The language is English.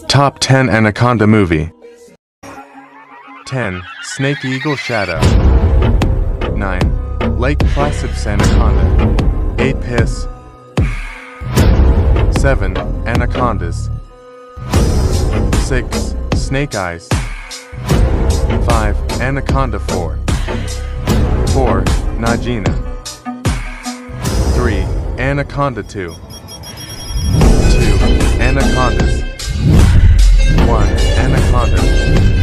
Top 10 Anaconda movie. 10. Snake Eagle Shadow. 9. Lake Placid's Anaconda. 8. Piss. 7. Anacondas. 6. Snake Eyes. 5. Anaconda 4. 4. Najina. 3. Anaconda 2. 2. Anacondas. 1. Anaconda.